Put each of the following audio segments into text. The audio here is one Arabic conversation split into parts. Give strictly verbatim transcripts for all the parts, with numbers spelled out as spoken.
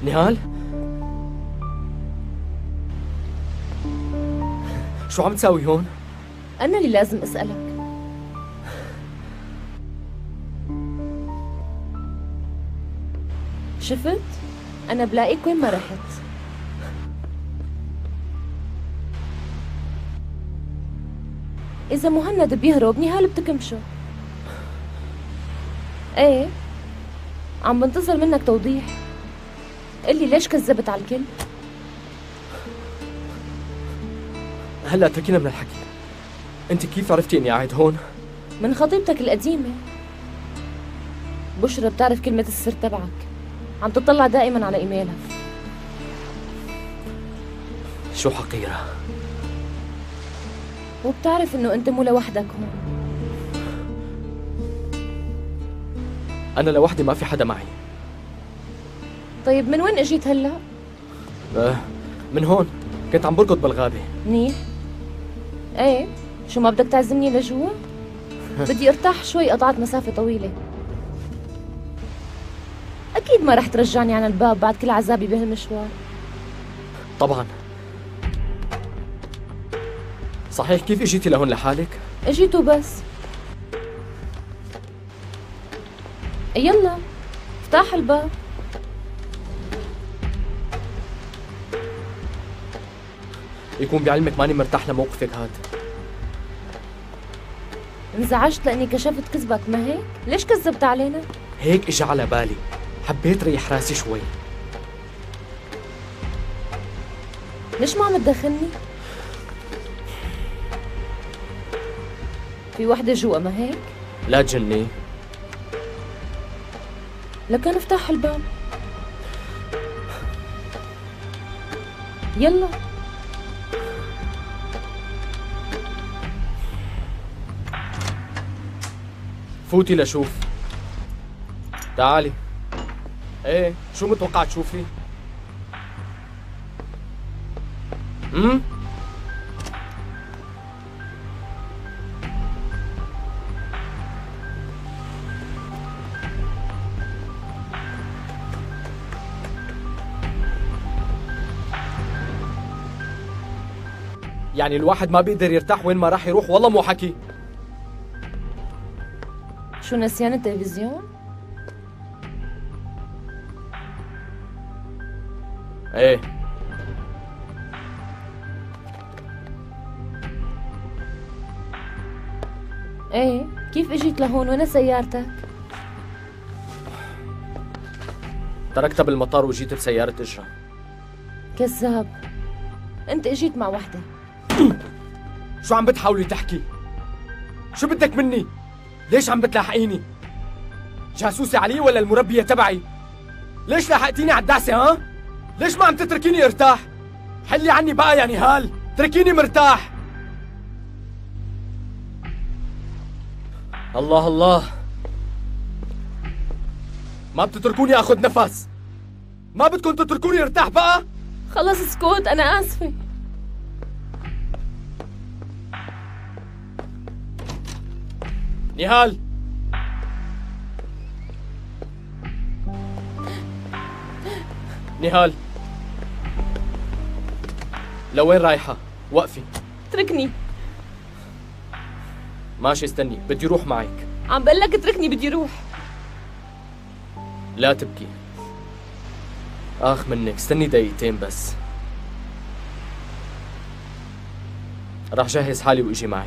نهال؟ شو عم تساوي هون؟ أنا اللي لازم أسألك. شفت؟ أنا بلاقيك وين ما رحت. إذا مهند بيهرب نهال بتكمشه. إيه؟ عم بنتظر منك توضيح. قلي ليش كذبت على الكل؟ هلا تركينا من الحكي. انت كيف عرفتي اني قاعد هون؟ من خطيبتك القديمة. بشرى بتعرف كلمة السر تبعك، عم تطلع دائما على ايميلها. شو حقيرة؟ وبتعرف انه انت مو لوحدك هون. انا لوحدي، ما في حدا معي. طيب من وين اجيت هلا؟ أه من هون، كنت عم بركض بالغابة. منيح. ايه، شو ما بدك تعزمني لجوا؟ بدي ارتاح شوي، قطعت مسافة طويلة. أكيد ما رح ترجعني عن الباب بعد كل عذابي بهالمشوار. طبعا. صحيح، كيف اجيتي لهون لحالك؟ اجيتوا بس. يلا افتح الباب. يكون بعلمك ماني مرتاح لموقفك هاد. انزعجت لاني كشفت كذبك، ما هيك؟ ليش كذبت علينا؟ هيك اجى على بالي، حبيت ريح راسي شوي. ليش ما عم تدخلني؟ في وحدة جوا، ما هيك؟ لا تجني. لكن افتح الباب. يلا. فوتي لشوف. تعالي. ايه، شو متوقع تشوفي؟ امم يعني الواحد ما بيقدر يرتاح وين ما راح يروح؟ والله مو حكي. شو نسيان التلفزيون؟ ايه. ايه، كيف اجيت لهون؟ وين سيارتك؟ تركتها بالمطار وجيت بسيارة اجرة. كذاب، انت اجيت مع وحدة. شو عم بتحاولي تحكي؟ شو بدك مني؟ ليش عم بتلاحقيني؟ جاسوسة علي ولا المربية تبعي؟ ليش لاحقتيني على الدعسة ها؟ ليش ما عم تتركيني ارتاح؟ حلي عني بقى يا نهال، تركيني مرتاح. الله الله، ما بتتركوني اخذ نفس؟ ما بدكم تتركوني ارتاح بقى؟ خلص اسكت، انا اسفة. نهال، نهال، لوين رايحة؟ وقفي. اتركني. ماشي، استني، بدي روح معك. عم بقول لك اتركني، بدي روح. لا تبكي. آخ منك، استني دقيقتين بس. راح جهز حالي واجي معك.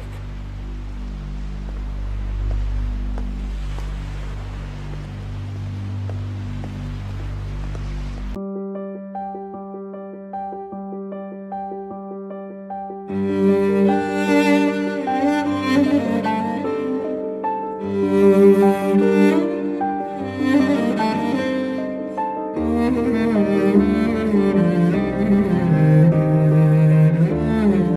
Mm-hmm.